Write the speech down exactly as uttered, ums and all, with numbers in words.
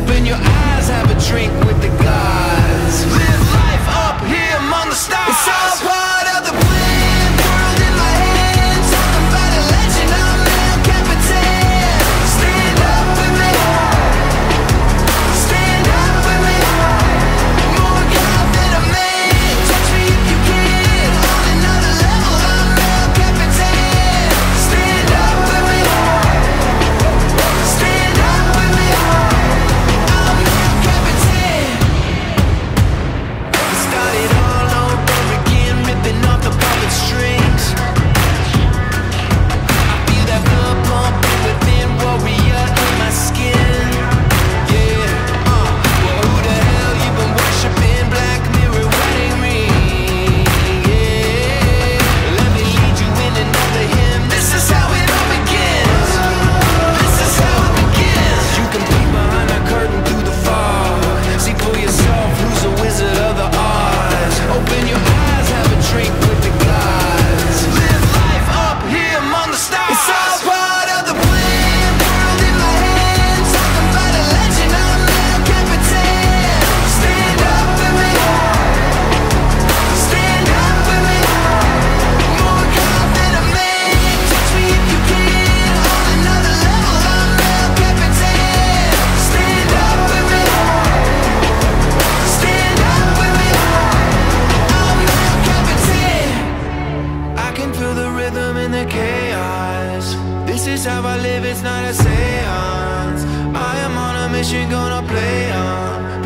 Open your eyes, have a drink with the gods. Live life up here among the stars. It's all part of the plan. World in my hands. Talking about a legend, I'm El Capitan. Stand up with me. Stand up with me. More God than a man. Touch me if you can. On another level, I'm El Capitan. Stand up with me. Stand up with me. I'm El Capitan. Start it all over again, ripping off the puppet strings. I feel that blood pumping within, warrior in my skin. Yeah, uh, well, who the hell you been worshiping? Black mirror wedding ring. Yeah, let me lead you in another hymn. This is how it all begins. This is how it begins. You can peek behind that curtain through the fog. See for yourself who's a wizard of the odds. Open your eyes, have a drink with the gods. Live life up here among the stars. It's all part of the plan. World in my hands. Talking about a legend, I'm El Capitan. Stand up with me. Stand up with me. More God than a man. Touch me if you can. On another level, I'm El Capitan. Stand up with me. Stand up with me. I'm El Capitan. I can feel the rhythm in the chaos. This is how I live, it's not a seance. I am on a mission, gonna play on.